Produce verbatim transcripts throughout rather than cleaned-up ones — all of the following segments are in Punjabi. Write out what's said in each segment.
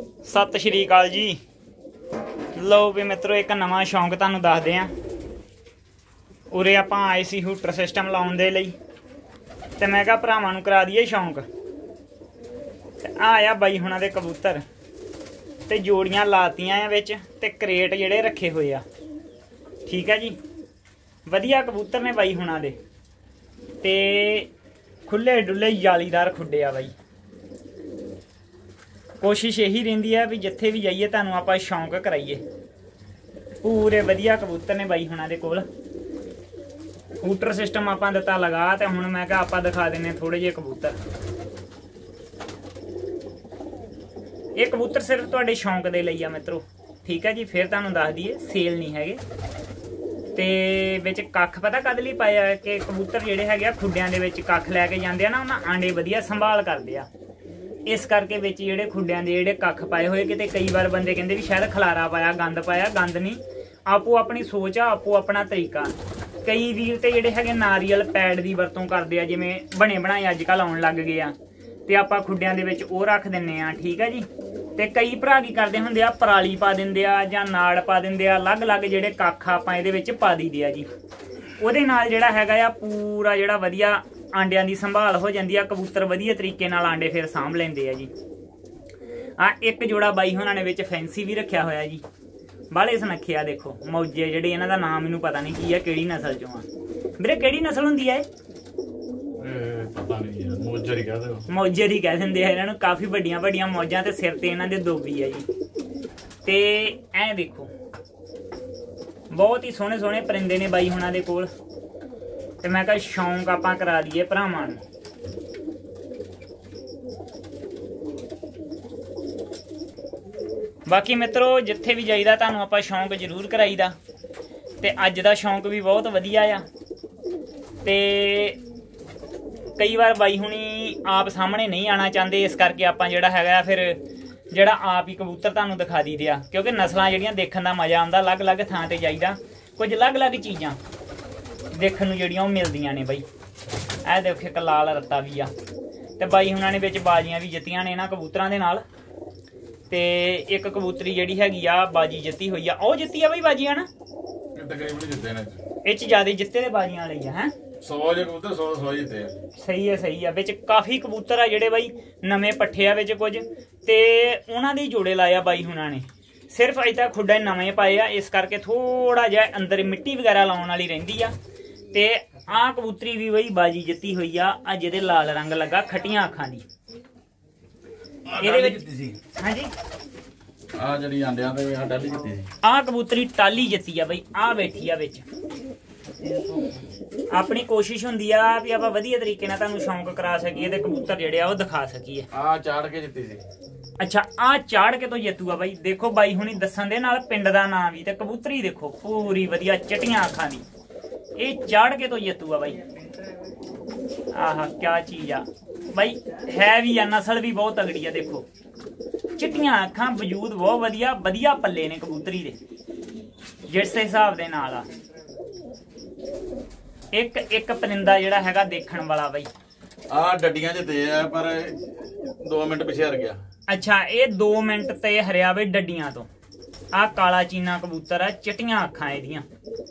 सत श्री अकाल जी। लो भी मित्रों एक नवा शौक तुहानूं दसदे आ। उरे आपां आए सी हूटर सिस्टम लाउण दे लई ते मैं कहा भरावां नूं करा दईए शौक। ते आया बाई हुणां दे कबूतर ते जोड़ियां लातियां विच ते करेट जिहड़े रखे होए आ। ठीक है जी, वधिया कबूतर ने बाई हुणां दे ते खुले डुले जालीदार खुडे आ बाई। कोशिश यही रहिंदी है भी जिथे भी जाइए तुहानूं आपां शौक कराइए। पूरे वधिया कबूतर ने बाई हुणां दे कोल। हूटर सिस्टम आपां दिता लगा ते हुण मैं कहा आपां दिखा देने थोड़े जे कबूतर। ये कबूतर सिर्फ तुहाडे शौक दे लई आ मित्रों। ठीक है जी, फिर तुहानूं दस दईए सेल नहीं हैगे। ते विच कख पता कद लई पाया कि कबूतर जिहड़े हैगे आ खुड्डियां दे विच कख लैके जांदे आ ना, उन्हां आंडे वधिया संभाल करदे आ। इस करके विच जिहड़े खुड्डियां दे जिहड़े कख पाए होए, किते कई बार बंदे कहंदे भी शायद खलारा पाया, गंद पाया। गंद नहीं, आपो अपनी सोच आ, आपो अपना तरीका। कई वीर ते जिहड़े हैगे नारियल पैड दी वरतों करदे आ, जिवें बने बनाए अजकल आउण लग गए आ ते आपां खुड्डियां दे विच ओह रख दिंने आ। ठीक है जी। ते कई भरा की करदे हुंदे आ पराली पा दिंदे आ जां नाड़ पा दिंदे आ, अलग अलग जिहड़े कख आपां इहदे विच पा दईदे आ जी। ਉਹਦੇ ਨਾਲ ਜਿਹੜਾ ਹੈਗਾ ਆ ਪੂਰਾ ਜਿਹੜਾ ਵਧੀਆ ਆਂਡਿਆਂ ਦੀ ਸੰਭਾਲ ਹੋ ਜਾਂਦੀ ਆ। ਕਬੂਤਰ ਵਧੀਆ ਤਰੀਕੇ ਨਾਲ ਆਂਡੇ ਫਿਰ ਸਾਂਭ ਲੈਂਦੇ ਆ ਜੀ। ਆ ਇੱਕ ਜੋੜਾ ਬਾਈ ਹੋਣਾ ਨੇ ਵਿੱਚ ਫੈਂਸੀ ਵੀ ਰੱਖਿਆ ਹੋਇਆ ਜੀ। ਬਾਲੇ ਸੁਨੱਖੇ ਆ, ਦੇਖੋ ਮੌਜੇ ਜਿਹੜੇ, ਇਹਨਾਂ ਦਾ ਨਾਮ ਮੈਨੂੰ ਪਤਾ ਨਹੀਂ ਕੀ ਆ, ਕਿਹੜੀ ਨਸਲ ਚੋਂ ਆ ਵੀਰੇ। ਕਿਹੜੀ ਨਸਲ ਹੁੰਦੀ ਆ ਇਹ? ਪਤਾ ਨਹੀਂ ਯਾਰ, ਮੌਜਰ ਹੀ ਕਹਦੇ ਹੋ। ਮੌਜਰ ਹੀ ਕਹਿ ਦਿੰਦੇ ਆ ਇਹਨਾਂ ਨੂੰ। ਕਾਫੀ ਵੱਡੀਆਂ ਵੱਡੀਆਂ ਮੌਜਾਂ ਤੇ ਸਿਰ ਤੇ ਇਹਨਾਂ ਦੇ ਦੋਬੀ ਆ ਜੀ। ਤੇ ਐ ਦੇਖੋ बहुत ही सोहने सोहने परिंदे ने बाई हुणां दे कोल। ते मैं कहा शौक आपां करा दईए भरावां नूं। बाकी मित्रों जिथे भी जाईदा तुहानूं आपां शौक जरूर कराईदा। ते अज दा शौक भी बहुत वधिया आ। ते कई बार बाई हुणी आप सामने नहीं आना चाहते, इस करके आपां जिहड़ा हैगा फिर ਜਿਹੜਾ ਆਪ ਹੀ ਕਬੂਤਰ ਤੁਹਾਨੂੰ ਦਿਖਾ ਦਈਦੇ ਆ। ਕਿਉਂਕਿ ਨਸਲਾਂ ਜਿਹੜੀਆਂ ਦੇਖਣ ਦਾ ਮਜ਼ਾ ਆਉਂਦਾ, ਅਲੱਗ-ਅਲੱਗ ਥਾਂ ਤੇ ਜਾਈਦਾ, ਕੁਝ ਅਲੱਗ-ਅਲੱਗ ਚੀਜ਼ਾਂ ਦੇਖਣ ਨੂੰ ਜਿਹੜੀਆਂ ਉਹ ਮਿਲਦੀਆਂ ਨੇ ਬਾਈ। ਇਹ ਦੇਖੋ ਇੱਕ ਲਾਲ ਰੱਤਾ ਵੀ ਆ। ਤੇ ਬਾਈ ਹੁਣਾਂ ਨੇ ਵਿੱਚ ਬਾਜ਼ੀਆਂ ਵੀ ਜਿੱਤੀਆਂ ਨੇ ਇਹਨਾਂ ਕਬੂਤਰਾਂ ਦੇ ਨਾਲ। ਤੇ ਇੱਕ ਕਬੂਤਰੀ ਜਿਹੜੀ ਹੈਗੀ ਆ ਬਾਜੀ ਜਿੱਤੀ ਹੋਈ ਆ, ਉਹ ਜਿੱਤੀ ਆ ਬਾਈ ਬਾਜੀ ਆ ਨਾ। ਤਕਰੀਬਨ ਜਿੱਤੇ ਨੇ ਇਹ ਚ ਜ਼ਿਆਦਾ ਜਿੱਤੇ ਦੇ ਬਾਜ਼ੀਆਂ ਲਈ ਆ। ਹੈ ਸੌ ਜੇ ਕਬੂਤਰ ਸੌ ਸੌ ਜਿੱਤੇ ਆ। ਸਹੀ ਹੈ ਸਹੀ ਆ। ਵਿੱਚ ਕਾਫੀ ਕਬੂਤਰ ਆ ਜਿਹੜੇ ਬਾਈ ਨਵੇਂ ਪੱਠੇ ਆ ਵਿੱਚ ਕੁਝ, ਤੇ ਉਹਨਾਂ ਦੇ ਜੋੜੇ ਲਾਏ ਆ ਬਾਈ ਹੁਣਾਂ ਨੇ। ਸਿਰਫ ਅਜੇ ਤੱਕ ਖੁੱਡੇ ਨਵੇਂ ਪਾਏ ਆ, ਇਸ ਕਰਕੇ ਥੋੜਾ ਜਿਹਾ ਅੰਦਰ ਮਿੱਟੀ ਵਗੈਰਾ ਲਾਉਣ ਵਾਲੀ ਰਹਿੰਦੀ ਆ। ਤੇ ਆਹ ਕਬੂਤਰੀ ਵੀ ਬਈ ਬਾਜੀ ਜਿੱਤੀ ਹੋਈ ਆ। ਆ ਜਿਹਦੇ ਲਾਲ ਰੰਗ ਲੱਗਾ ਖੱਟੀਆਂ ਅੱਖਾਂ ਦੀ, ਇਹਦੇ ਵਿੱਚ ਹਾਂਜੀ ਆ ਜਿਹੜੀ ਆਂਡਿਆਂ ਤੇ ਆ ਟਾਲੀ ਜਿੱਤੀ ਸੀ। ਆਹ ਕਬੂਤਰੀ ਟਾਲੀ ਜਿੱਤੀ ਆ ਬਈ। ਆ ਬੈਠੀ ਆ ਵਿੱਚ। ਆਪਣੀ ਕੋਸ਼ਿਸ਼ ਹੁੰਦੀ ਆ ਵੀ ਆਪਾਂ ਵਧੀਆ ਤਰੀਕੇ ਨਾਲ ਤੁਹਾਨੂੰ ਸ਼ੌਂਕ ਕਰਾ ਸਕੀਏ ਤੇ ਕਬੂਤਰ ਜਿਹੜੇ ਆ ਉਹ ਦਿਖਾ ਸਕੀਏ। ਆ ਚਾੜ ਕੇ ਜਿੱਤੀ ਸੀ। ਅੱਛਾ, ਆ ਚਾੜ ਕੇ ਤੋਂ ਜਿੱਤੂਗਾ ਬਾਈ। ਦੇਖੋ ਬਾਈ ਹੁਣੀ ਦੱਸਣ ਦੇ ਨਾਲ ਪਿੰਡ ਦਾ ਨਾਂ ਵੀ ਤੇ ਕਬੂਤਰੀ ਦੇਖੋ ਪੂਰੀ ਵਧੀਆ ਚਿੱਟੀਆਂ ਅੱਖਾਂ ਦੀ। ਇਹ ਚਾੜ ਕੇ ਤੋਂ ਜਿੱਤੂਗਾ ਬਾਈ। ਆਹਾ ਕਿਆ ਚੀਜ਼ ਆ ਬਾਈ। ਹੈ ਵੀ ਆ, ਨਸਲ ਵੀ ਬਹੁਤ ਤਗੜੀ ਆ। ਦੇਖੋ ਚਿੱਟੀਆਂ ਅੱਖਾਂ, ਵਜੂਦ ਬਹੁਤ ਵਧੀਆ। ਵਧੀਆ ਪੱਲੇ ਨੇ ਕਬੂਤਰੀ ਦੇ ਜਿਸ ਹਿਸਾਬ ਦੇ ਨਾਲ ਆ। ਇੱਕ ਇੱਕ ਪਰਿੰਦਾ ਜਿਹੜਾ ਹੈਗਾ ਦੇਖਣ ਵਾਲਾ ਬਾਈ। ਆ ਡੱਡੀਆਂ ਜਿੱਤੇ ਆ, ਪਰ ਦੋ ਮਿੰਟ ਪਿੱਛੇ ਹਰ ਗਿਆ। ਅੱਛਾ, ਇਹ ਦੋ ਮਿੰਟ ਤੇ ਹਰਿਆ ਬਈ ਡੱਡੀਆਂ ਤੋਂ। ਆ ਕਾਲਾ ਚੀਨਾ ਕਬੂਤਰ ਆ, ਚਿੱਟੀਆਂ ਅੱਖਾਂ ਇਹਦੀਆਂ।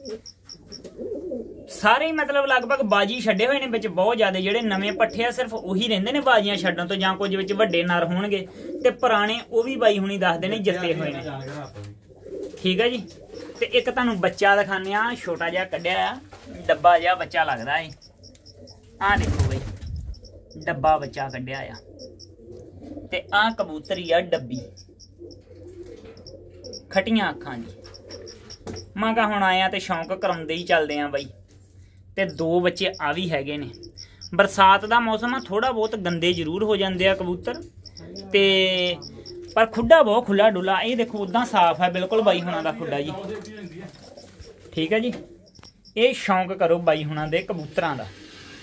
ਸਾਰੇ ਮਤਲਬ ਲਗਭਗ ਬਾਜੀ ਛੱਡੇ ਹੋਏ ਨੇ ਵਿੱਚ ਬਹੁਤ ਜ਼ਿਆਦਾ। ਜਿਹੜੇ ਨਵੇਂ ਪੱਠੇ ਆ ਸਿਰਫ ਉਹੀ ਰਹਿੰਦੇ ਨੇ ਬਾਜੀਆਂ ਛੱਡਣ ਤੋਂ, ਜਾਂ ਕੁਝ ਵਿੱਚ ਵੱਡੇ ਨਰ ਹੋਣਗੇ। ਤੇ ਪੁਰਾਣੇ ਉਹ ਵੀ ਬਾਈ ਹੁਣੀ ਦੱਸਦੇ ਨੇ ਜਿੱਤੇ ਹੋਏ ਨੇ। ਠੀਕ ਹੈ ਜੀ। ਤੇ ਇੱਕ ਤੁਹਾਨੂੰ ਬੱਚਾ ਦਿਖਾਉਂਦੇ ਆ, ਛੋਟਾ ਜਿਹਾ ਕੱਢਿਆ ਆ, ਡੱਬਾ ਜਿਹਾ ਬੱਚਾ ਲੱਗਦਾ ਏ। ਆਹ ਦੇਖੋ ਬਈ, ਡੱਬਾ ਬੱਚਾ ਕੱਢਿਆ ਆ। ਤੇ ਆਹ ਕਬੂਤਰੀ ਆ ਡੱਬੀ, ਖੱਟੀਆਂ ਅੱਖਾਂ ਦੀ। ਮੈਂ ਕਹਾ ਹੁਣ ਆਇਆ ਤੇ ਸ਼ੌਂਕ ਕਰਾਉਂਦੇ ਹੀ ਚੱਲਦੇ ਆ ਬਾਈ। ਤੇ ਦੋ ਬੱਚੇ ਆ ਵੀ ਹੈਗੇ ਨੇ। ਬਰਸਾਤ ਦਾ ਮੌਸਮ ਆ, ਥੋੜਾ ਬਹੁਤ ਗੰਦੇ ਜ਼ਰੂਰ ਹੋ ਜਾਂਦੇ ਆ ਕਬੂਤਰ, ਤੇ ਪਰ ਖੁੱਡਾ ਬਹੁਤ ਖੁੱਲਾ ਡੁੱਲਾ। ਇਹ ਦੇਖੋ ਉਦਾਂ ਸਾਫ਼ ਹੈ ਬਿਲਕੁਲ ਬਾਈ ਹੁਣਾਂ ਦਾ ਖੁੱਡਾ ਜੀ। ਠੀਕ ਹੈ ਜੀ। ਇਹ ਸ਼ੌਂਕ ਕਰੋ ਬਾਈ ਹੁਣਾਂ ਦੇ ਕਬੂਤਰਾਂ ਦਾ।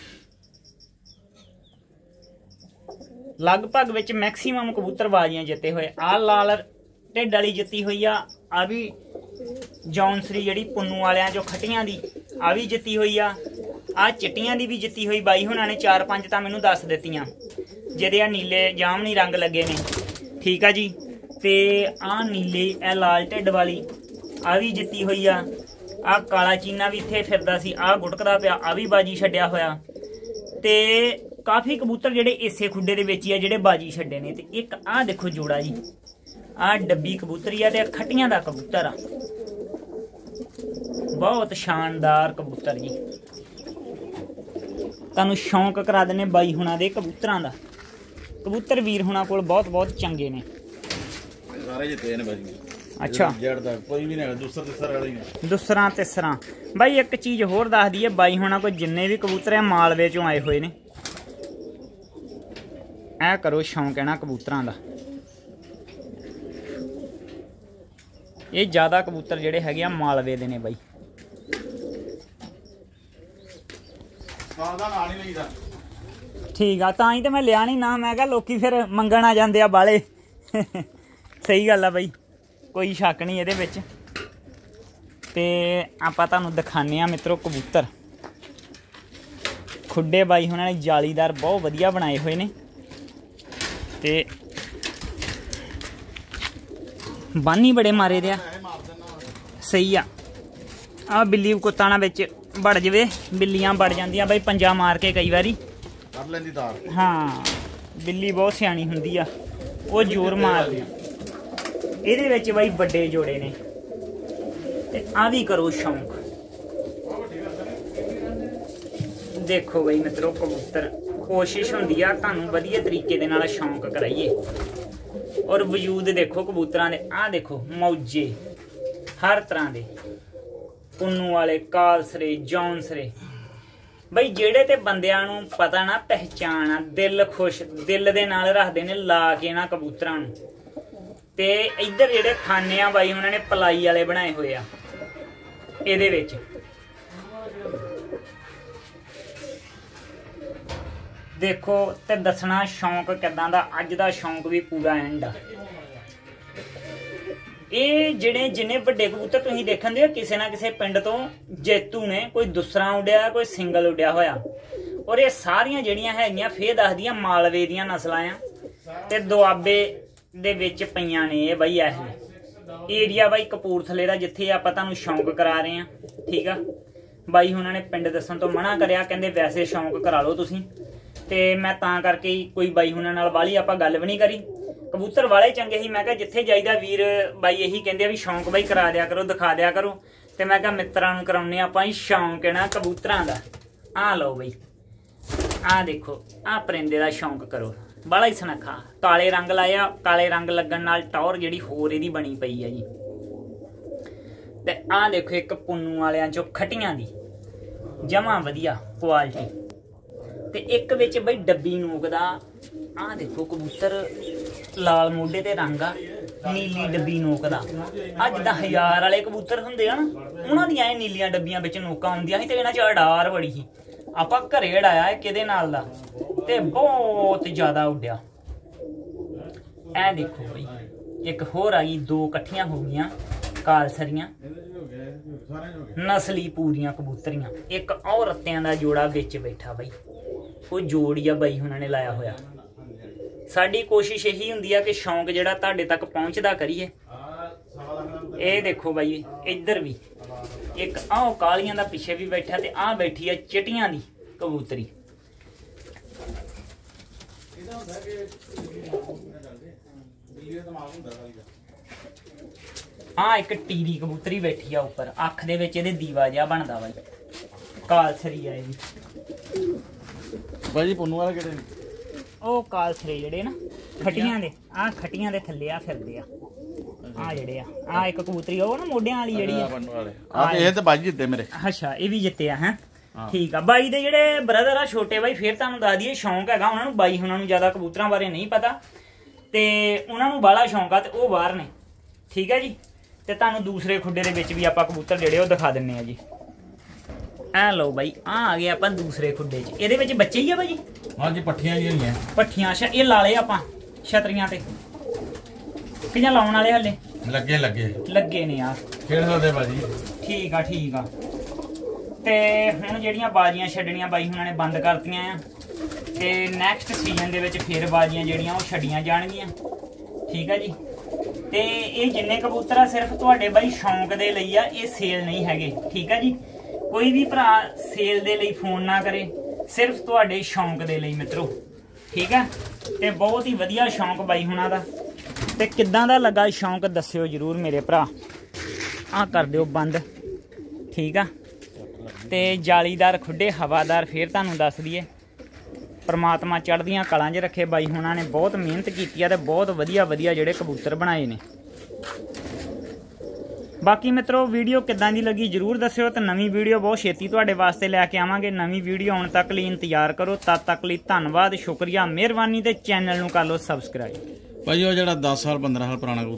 ਲਗਭਗ ਵਿੱਚ ਮੈਕਸੀਮਮ ਕਬੂਤਰ ਬਾਜ਼ੀਆਂ ਜਿੱਤੇ ਹੋਏ। ਆ ਲਾਲ ਢਿੱਡ ਵਾਲੀ ਜਿੱਤੀ ਹੋਈ ਆ। ਆ ਵੀ ਜੌਨਸਰੀ ਜਿਹੜੀ ਪੁੰਨੂ ਵਾਲਿਆਂ ਚੋਂ ਖੱਟੀਆਂ ਦੀ, ਆ ਵੀ ਜਿੱਤੀ ਹੋਈ ਆ। ਆ ਚਿੱਟੀਆਂ ਦੀ ਵੀ ਜਿੱਤੀ ਹੋਈ ਬਾਈ ਹੁਣਾਂ ਨੇ। ਚਾਰ ਪੰਜ ਤਾਂ ਮੈਨੂੰ ਦੱਸ ਦਿੱਤੀਆਂ, ਜਿਹਦੇ ਆ ਨੀਲੇ ਜਾਮਨੀ रंग लगे ने। ठीक है जी। ਤੇ ਆ ਨੀਲੇ ਇਹ ਲਾਲ ਢਿੱਡ ਵਾਲੀ ਆ ਵੀ ਜਿੱਤੀ ਹੋਈ ਆ। ਆ ਕਾਲਾ ਚੀਨਾ ਵੀ ਇੱਥੇ ਫਿਰਦਾ ਸੀ, ਆ ਗੁਟਕਦਾ ਪਿਆ, ਆ ਵੀ ਬਾਜੀ ਛੱਡਿਆ ਹੋਇਆ। ਤੇ ਕਾਫੀ ਕਬੂਤਰ ਜਿਹੜੇ ਇਸੇ ਖੁੱਡੇ ਦੇ ਵਿੱਚ ਹੀ ਆ ਜਿਹੜੇ ਬਾਜੀ ਛੱਡੇ ਨੇ। ਤੇ ਇੱਕ ਆਹ ਦੇਖੋ ਜੋੜਾ ਜੀ, ਆਹ ਡੱਬੀ ਕਬੂਤਰੀ ਆ ਤੇ ਖੱਟੀਆਂ ਦਾ ਕਬੂਤਰ ਆ, ਬਹੁਤ ਸ਼ਾਨਦਾਰ ਕਬੂਤਰ ਜੀ। ਤੁਹਾਨੂੰ ਸ਼ੌਂਕ ਕਰਾ ਦਿੰਨੇ ਬਾਈ ਹੁਣਾਂ ਦੇ ਕਬੂਤਰਾਂ ਦਾ। ਕਬੂਤਰ ਵੀਰ ਹੁਣਾਂ ਕੋਲ ਬਹੁਤ ਬਹੁਤ ਚੰਗੇ ਨੇ, ਸਾਰੇ ਜਿੱਤੇ ਨੇ ਬਾਜੀ। ਅੱਛਾ ਜੜ ਦਾ ਕੋਈ ਵੀ ਨਹੀਂ, ਦੂਸਰਾ ਤਿਸਰਾ ਵਾਲੀ ਨਹੀਂ, ਦੂਸਰਾ ਤਿਸਰਾ। ਬਾਈ ਇੱਕ ਚੀਜ਼ ਹੋਰ ਦੱਸ ਦਈਏ, ਬਾਈ ਹੁਣਾਂ ਕੋਲ ਜਿੰਨੇ ਵੀ ਕਬੂਤਰ ਆ ਮਾਲਵੇ ਚੋਂ ਆਏ ਹੋਏ ਨੇ। ਐ ਕਰੋ ਸ਼ੌਂਕ ਹੈ ਨਾ ਕਬੂਤਰਾਂ ਦਾ। ਇਹ ਜ਼ਿਆਦਾ ਕਬੂਤਰ ਜਿਹੜੇ ਹੈਗੇ ਆ ਮਾਲਵੇ ਦੇ ਨੇ ਬਾਈ। ਦਾ ਨਾਂ ਨਹੀਂ ਲਈਦਾ। ਠੀਕ ਆ, ਤਾਂ ਹੀ ਤੇ ਮੈਂ ਲਿਆ ਨਹੀਂ ਨਾ, ਮੈਂ ਕਿਹਾ ਲੋਕੀ ਫਿਰ ਮੰਗਣ ਆ ਜਾਂਦੇ ਆ ਬਾਲੇ। ਸਹੀ ਗੱਲ ਆ ਬਾਈ, ਕੋਈ ਸ਼ੱਕ ਨਹੀਂ ਇਹਦੇ ਵਿੱਚ। ਤੇ ਆਪਾਂ ਤੁਹਾਨੂੰ ਦਿਖਾਉਂਦੇ ਆ ਮਿੱਤਰੋ ਕਬੂਤਰ। ਖੁੱਡੇ ਬਾਈ ਉਹਨਾਂ ਨੇ ਜਾਲੀਦਾਰ ਬਹੁਤ ਵਧੀਆ ਬਣਾਏ ਹੋਏ ਨੇ ਤੇ ਬਾਨੀ ਬੜੇ ਮਾਰੇ ਦੇ ਆ। ਸਹੀ ਆ। ਆ ਬਿੱਲੀ ਕੁੱਤਾਂ ਨਾਲ ਵਿੱਚ ਵੜ ਜਵੇ, ਬਿੱਲੀਆਂ ਵੜ ਜਾਂਦੀਆਂ ਬਾਈ ਪੰਜਾ ਮਾਰ ਕੇ ਕਈ ਵਾਰੀ ਕਰ ਲੈਂਦੀ ਤਾਰ। ਹਾਂ ਬਿੱਲੀ ਬਹੁਤ ਸਿਆਣੀ ਹੁੰਦੀ ਆ, ਉਹ ਜ਼ੋਰ ਮਾਰਦੀ ਆ। ਇਹਦੇ ਵਿੱਚ ਬਾਈ ਵੱਡੇ ਜੋੜੇ ਨੇ ਤੇ ਆ ਵੀ ਕਰੋ ਸ਼ੌਂਕ। ਦੇਖੋ ਬਾਈ ਮਿੱਤਰੋ ਕਬੂਤਰ, ਕੋਸ਼ਿਸ਼ ਹੁੰਦੀ ਆ ਤੁਹਾਨੂੰ ਵਧੀਆ ਤਰੀਕੇ ਦੇ ਨਾਲ ਸ਼ੌਂਕ ਕਰਾਈਏ। ਔਰ ਵਜੂਦ ਦੇਖੋ ਕਬੂਤਰਾਂ ਦੇ, ਆਹ ਦੇਖੋ ਮੌਜੇ ਹਰ ਤਰ੍ਹਾਂ ਦੇ, ਪੁੰਨੂ ਵਾਲੇ, ਕਾਲਸਰੇ, ਜੌਨਸਰੇ। ਬਈ ਜਿਹੜੇ ਤੇ ਬੰਦਿਆਂ ਨੂੰ ਪਤਾ ਨਾ ਪਹਿਚਾਣ ਆ, ਦਿਲ ਖੁਸ਼ ਦਿਲ ਦੇ ਨਾਲ ਰੱਖਦੇ ਨੇ ਲਾ ਕੇ ਨਾ ਕਬੂਤਰਾਂ ਨੂੰ। ਤੇ ਇੱਧਰ ਜਿਹੜੇ ਖਾਨੇ ਆ ਬਾਈ ਉਹਨਾਂ ਨੇ ਪਲਾਈ ਵਾਲੇ ਬਣਾਏ ਹੋਏ ਆ ਇਹਦੇ ਵਿੱਚ। ਦੇਖੋ ਤੇ ਦੱਸਣਾ ਸ਼ੌਂਕ ਕਿਦਾਂ ਦਾ। ਅੱਜ ਦਾ ਸ਼ੌਂਕ ਵੀ ਪੂਰਾ ਐਂਡ ਆ। ਇਹ ਜਿਹੜੇ ਜਿੰਨੇ ਵੱਡੇ ਕਬੂਤਰ ਤੁਸੀਂ ਦੇਖਣ ਦੇ ਕਿਸੇ ਨਾ ਕਿਸੇ ਪਿੰਡ ਤੋਂ ਜੇਤੂ ਨੇ, ਕੋਈ ਦੂਸਰਾ ਉੱਡਿਆ, ਕੋਈ ਸਿੰਗਲ ਉੱਡਿਆ ਹੋਇਆ। ਔਰ ਇਹ ਸਾਰੀਆਂ ਜਿਹੜੀਆਂ ਹੈਗੀਆਂ ਫੇਰ ਦੱਸਦੀਆਂ ਮਾਲਵੇ ਦੀਆਂ ਨਸਲਾਂ ਆ ਤੇ ਦੁਆਬੇ ਦੇ ਵਿੱਚ ਪਈਆਂ ਨੇ ਇਹ ਬਾਈ। ਇਹ ਏਰੀਆ ਬਾਈ ਕਪੂਰਥਲੇ ਦਾ ਜਿੱਥੇ ਆਪਾਂ ਤੁਹਾਨੂੰ ਸ਼ੌਂਕ ਕਰਾ ਰਹੇ ਆ। ਠੀਕ ਆ ਬਾਈ ਉਹਨਾਂ ਨੇ ਪਿੰਡ ਦੱਸਣ ਤੋਂ ਮਨਾ ਕਰਿਆ, ਕਹਿੰਦੇ ਵੈਸੇ ਸ਼ੌਂਕ ਕਰਾ ਲਓ ਤੁਸੀਂ। ਤੇ ਮੈਂ ਤਾਂ ਕਰਕੇ ਕੋਈ ਬਾਈ ਹੁਣਾਂ ਨਾਲ ਵਾਲੀ ਆਪਾਂ ਗੱਲ ਵੀ ਨਹੀਂ ਕਰੀ। ਕਬੂਤਰ ਵਾਲੇ ਚੰਗੇ ਸੀ, ਮੈਂ ਕਿਹਾ ਜਿੱਥੇ ਜਾਈਦਾ ਵੀਰ ਬਾਈ ਇਹੀ ਕਹਿੰਦੇ ਆ ਵੀ ਸ਼ੌਂਕ ਬਾਈ ਕਰਾ ਦਿਆ ਕਰੋ, ਦਿਖਾ ਦਿਆ ਕਰੋ। ਤੇ ਮੈਂ ਕਿਹਾ ਮਿੱਤਰਾਂ ਨੂੰ ਕਰਾਉਨੇ ਆਪਾਂ ਹੀ ਸ਼ੌਂਕ ਹੈ ਨਾ ਕਬੂਤਰਾਂ ਦਾ। ਆਹ ਲਓ ਬਈ, ਆਹ ਦੇਖੋ, ਆਹ ਪਰਿੰਦੇ ਦਾ ਸ਼ੌਂਕ ਕਰੋ। ਬੜਾ ਹੀ ਸੁਨੱਖਾ ਕਾਲੇ ਰੰਗ ਲਾਇਆ, ਕਾਲੇ ਰੰਗ ਲੱਗਣ ਨਾਲ ਟੌਰ ਜਿਹੜੀ ਹੋਰ ਇਹਦੀ ਬਣੀ ਪਈ ਹੈ ਜੀ। ਤੇ ਆਹ ਦੇਖੋ ਇੱਕ ਪੁੰਨੂ ਵਾਲਿਆਂ ਚੋਂ ਖਟੀਆਂ ਦੀ ਜਮਾਂ ਵਧੀਆ ਕੁਆਲਿਟੀ। ਤੇ ਇੱਕ ਵਿੱਚ ਬਈ ਡੱਬੀ ਨੋਕ ਦਾ, ਆਹ ਦੇਖੋ ਕਬੂਤਰ ਲਾਲ ਮੋਢੇ ਤੇ ਰੰਗ ਆ, ਨੀਲੀ ਡੱਬੀ ਨੋਕ ਦਾ। ਅੱਜ ਜਿੱਦਾਂ ਹਜ਼ਾਰ ਵਾਲੇ ਕਬੂਤਰ ਹੁੰਦੇ ਆ ਨਾ, ਉਹਨਾਂ ਦੀਆਂ ਇਹ ਨੀਲੀਆਂ ਡੱਬੀਆਂ ਵਿੱਚ ਨੋਕਾਂ ਹੁੰਦੀਆਂ ਸੀ ਤੇ ਇਹਨਾਂ 'ਚ ਅਡਾਰ ਬੜੀ ਸੀ। ਆਪਾਂ ਘਰੇ ਉਡਾਇਆ ਕਿਹਦੇ ਨਾਲ ਦਾ ਤੇ ਬਹੁਤ ਜ਼ਿਆਦਾ ਉੱਡਿਆ। ਇਹ ਦੇਖੋ ਬਈ ਇੱਕ ਹੋਰ ਆ ਗਈ, ਦੋ ਇਕੱਠੀਆਂ ਹੋ ਗਈਆਂ ਕਾਲਸਰੀਆਂ ਨਸਲੀ ਪੂਰੀਆਂ ਕਬੂਤਰੀਆਂ। ਇੱਕ ਔਰ ਰੱਤਿਆਂ ਦਾ ਜੋੜਾ ਵਿੱਚ ਬੈਠਾ ਬਈ, ਉਹ ਜੋੜ ਹੀ ਆ ਬਾਈ ਉਹਨਾਂ ਨੇ ਲਾਇਆ ਹੋਇਆ। ਸਾਡੀ ਕੋਸ਼ਿਸ਼ ਇਹੀ ਹੁੰਦੀ ਆ ਕਿ ਸ਼ੌਂਕ ਜਿਹੜਾ ਤੁਹਾਡੇ ਤੱਕ ਪਹੁੰਚਦਾ ਕਰੀਏ। ਇਹ ਦੇਖੋ ਬਾਈ ਇੱਧਰ ਵੀ ਇੱਕ ਆਹ ਕਾਲੀਆਂ ਦਾ ਪਿੱਛੇ ਵੀ ਬੈਠਾ ਤੇ ਆਹ ਬੈਠੀ ਆ ਚਿੱਟੀਆਂ ਦੀ ਕਬੂਤਰੀ। ਆ ਇੱਕ ਟੀਰੀ ਕਬੂਤਰੀ ਬੈਠੀ ਆ ਉੱਪਰ, ਅੱਖ ਦੇ ਵਿੱਚ ਇਹਦੇ ਦੀਵਾ ਜਿਹਾ ਬਣਦਾ ਬਾਈ, ਕਾਲਸਰੀ ਆ ਇਹ ਵੀ ਬਾਈ। ਪੁੰਨੂ ਵਾਲਾ ਕਿਹੜੇ ਨੇ? ਉਹ ਕਾਲਸਰੇ ਜਿਹੜੇ ਨਾ ਖਟੀਆਂ ਦੇ, ਆਹ ਖਟੀਆਂ ਦੇ ਥੱਲੇ ਆ ਫਿਰਦੇ ਆ। ਆ ਜਿਹੜੇ ਆ, ਆ ਇੱਕ ਕਬੂਤਰੀ ਉਹ ਨਾ ਮੋਢਿਆਂ ਵਾਲੀ ਜਿਹੜੀ ਆ, ਆ ਇਹ ਤੇ ਬਾਈ ਜਿੱਤੇ ਮੇਰੇ। ਅੱਛਾ ਇਹ ਵੀ ਜਿੱਤੇ ਆ ਹੈ। ਠੀਕ ਆ ਬਾਈ ਦੇ ਜਿਹੜੇ ਬ੍ਰਦਰ ਆ ਛੋਟੇ ਬਾਈ, ਫਿਰ ਤੁਹਾਨੂੰ ਦੱਸ ਦਈਏ ਸ਼ੌਂਕ ਹੈਗਾ ਉਹਨਾਂ ਨੂੰ। ਬਾਈ ਉਹਨਾਂ ਨੂੰ ਜ਼ਿਆਦਾ ਕਬੂਤਰਾਂ ਬਾਰੇ ਨਹੀਂ ਪਤਾ ਤੇ ਉਹਨਾਂ ਨੂੰ ਬਾਹਲਾ ਸ਼ੌਂਕ ਆ ਤੇ ਉਹ ਬਾਹਰ ਨੇ। ਠੀਕ ਹੈ ਜੀ। ਤੇ ਤੁਹਾਨੂੰ ਦੂਸਰੇ ਖੁੱਡੇ ਦੇ ਵਿੱਚ ਵੀ ਆਪਾਂ ਕਬੂਤਰ ਜਿਹੜੇ ਉਹ ਦਿਖਾ ਦਿੰਨੇ ਆ ਜੀ। ਐ ਲਓ ਬਾਈ, ਆ ਆ ਗਏ ਆਪਾਂ ਦੂਸਰੇ ਖੁੱਡੇ 'ਚ। ਇਹਦੇ ਵਿੱਚ ਬੱਚੇ ਹੀ ਆ ਭਾਜੀ? ਹਾਂਜੀ ਪੱਠੀਆਂ ਹੀ ਹੋਈਆਂ। ਪੱਠੀਆਂ ਅੱਛਾ, ਇਹ ਲਾ ਲਏ ਆਪਾਂ ਛਤਰੀਆਂ ਤੇ ਕਿੰਨਾ ਲਾਉਣ ਵਾਲੇ ਹਲੇ? ਲੱਗੇ ਲੱਗੇ ਲੱਗੇ ਨੇ ਆ, ਖੇਡ ਸਕਦੇ ਭਾਜੀ। ਠੀਕ ਆ ਠੀਕ ਆ। ਤੇ ਹੁਣ ਜਿਹੜੀਆਂ ਬਾਜ਼ੀਆਂ ਛੱਡਣੀਆਂ ਬਾਈ ਹੁਣਾਂ ਨੇ ਬੰਦ ਕਰਤੀਆਂ ਆ ਤੇ ਨੈਕਸਟ ਸੀਜ਼ਨ ਦੇ ਵਿੱਚ ਫਿਰ ਬਾਜ਼ੀਆਂ ਜਿਹੜੀਆਂ ਉਹ ਛੱਡੀਆਂ ਜਾਣਗੀਆਂ। ਠੀਕ ਆ ਜੀ। ਤੇ ਇਹ ਜਿੰਨੇ ਕਬੂਤਰ ਆ ਸਿਰਫ ਤੁਹਾਡੇ ਬਾਈ ਸ਼ੌਂਕ ਦੇ ਲਈ ਆ, ਇਹ ਸੇਲ ਨਹੀਂ ਹੈਗੇ। ਠੀਕ ਆ ਜੀ, ਕੋਈ ਵੀ ਭਰਾ ਸੇਲ ਦੇ ਲਈ ਫੋਨ ਨਾ ਕਰੇ, ਸਿਰਫ ਤੁਹਾਡੇ ਸ਼ੌਂਕ ਦੇ ਲਈ ਮਿੱਤਰੋ। ਠੀਕ ਆ, ਤੇ ਬਹੁਤ ਹੀ ਵਧੀਆ ਸ਼ੌਂਕ ਬਾਈ ਹੁਣਾਂ ਦਾ। ਤੇ ਕਿੱਦਾਂ ਦਾ ਲੱਗਾ ਸ਼ੌਂਕ ਦੱਸਿਓ ਜਰੂਰ ਮੇਰੇ ਭਰਾ। ਆਹ ਕਰ ਦਿਓ ਬੰਦ। ਠੀਕ ਆ, ਤੇ ਜਾਲੀਦਾਰ ਖੁੱਡੇ ਹਵਾਦਾਰ ਫੇਰ ਤੁਹਾਨੂੰ ਦੱਸ ਦਈਏ, ਪਰਮਾਤਮਾ ਚੜ੍ਹਦੀਆਂ ਕਲਾਂ 'ਚ ਰੱਖੇ। ਬਾਈ ਹੁਣਾਂ ਨੇ ਬਹੁਤ ਮਿਹਨਤ ਕੀਤੀ ਆ ਤੇ ਬਹੁਤ ਵਧੀਆ ਵਧੀਆ ਜਿਹੜੇ ਕਬੂਤਰ ਬਣਾਏ ਨੇ। ਬਾਕੀ ਮਿੱਤਰੋ ਵੀਡੀਓ ਕਿੱਦਾਂ ਦੀ ਲੱਗੀ ਜਰੂਰ ਦੱਸਿਓ, ਤੇ ਨਵੀਂ ਵੀਡੀਓ ਬਹੁਤ ਛੇਤੀ ਤੁਹਾਡੇ ਵਾਸਤੇ ਲੈ ਕੇ ਆਵਾਂਗੇ। ਨਵੀਂ ਵੀਡੀਓ ਆਉਣ ਤੱਕ ਲਈ ਇੰਤਜ਼ਾਰ ਕਰੋ। ਤਦ ਤੱਕ ਲਈ ਧੰਨਵਾਦ, ਸ਼ੁਕਰੀਆ, ਮਿਹਰਬਾਨੀ, ਤੇ ਚੈਨਲ ਨੂੰ ਕਰ ਲਓ ਸਬਸਕ੍ਰਾਈਬ। ਭਾਈ ਉਹ ਜਿਹੜਾ ਦਸ ਸਾਲ ਪੰਦਰਾਂ ਸਾਲ ਪੁਰਾਣਾ